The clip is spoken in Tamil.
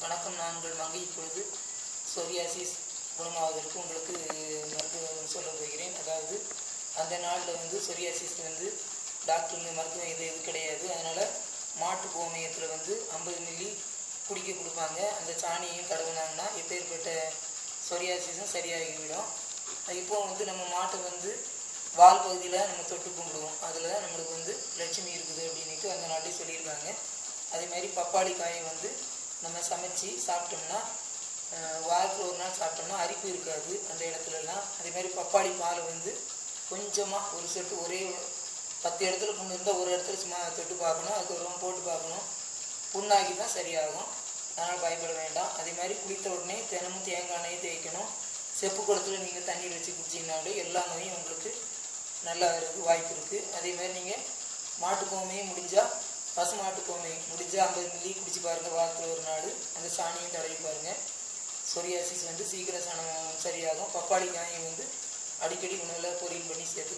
வணக்கம். நான் உங்கள் மங்கை. இப்பொழுது சொரியாசிஸ் குணமாவதற்கு உங்களுக்கு மருத்துவம் சொல்ல போகிறேன். அதாவது அந்த நாளில் சொரியாசிஸ் டாக்டருங்க மருத்துவம் எது கிடையாது. அதனால் மாட்டு கோமியத்தில் 50 மில்லி குடிக்க கொடுப்பாங்க. அந்த சாணியையும் தடவினாங்கன்னா எப்பேற்பட்ட சொரியாசிஸும் சரியாகிவிடும். இப்போ நம்ம மாட்டை வால் பகுதியில் நம்ம தொட்டு கும்பிடுவோம். அதில் தான் நம்மளுக்கு லட்சுமி இருக்குது அப்படின்ட்டு அந்த நாட்டிலே சொல்லியிருக்காங்க. அதே மாதிரி பப்பாளி காயை நம்ம சமைச்சு சாப்பிட்டோம்னா வாரத்தில் ஒரு நாள் சாப்பிட்டோம்னா அரிப்பு இருக்காது அந்த இடத்துலலாம். அதே மாதிரி பப்பாளி பால் கொஞ்சமாக ஒரு சொட்டு, ஒரே 10 இடத்துல புண்ணு இருந்தால் ஒரு இடத்துல சும்மா தொட்டு பார்க்கணும். அதுக்கப்புறம் போட்டு பார்க்கணும். புண்ணாகி தான் சரியாகும். அதனால் பயப்பட வேண்டாம். அதே மாதிரி குளித்த உடனே தினமும் தேங்காய் எண்ணெய் தேய்க்கணும். செப்பு குளத்தில் நீங்கள் தண்ணீர் வச்சு குடிச்சிங்கனாலே எல்லா நோயும் உங்களுக்கு நல்லா இருக்குது, வாய்ப்பு இருக்குது. அதே மாதிரி நீங்கள் மாட்டுக்கோமையும் முடிஞ்சால், பசு மாட்டுக்கோமையும் முடிஞ்சால் 50 மில்லி குடிச்சு பாருங்கள். வாரத்தில் ஒரு நாள் அந்த சாணியும் தடவி பாருங்கள். சொரியாசிஸ் சீக்கிரம் சரியாகும். பப்பாளி காயை அடிக்கடி உணவில் பொரியல் பண்ணி சேர்த்து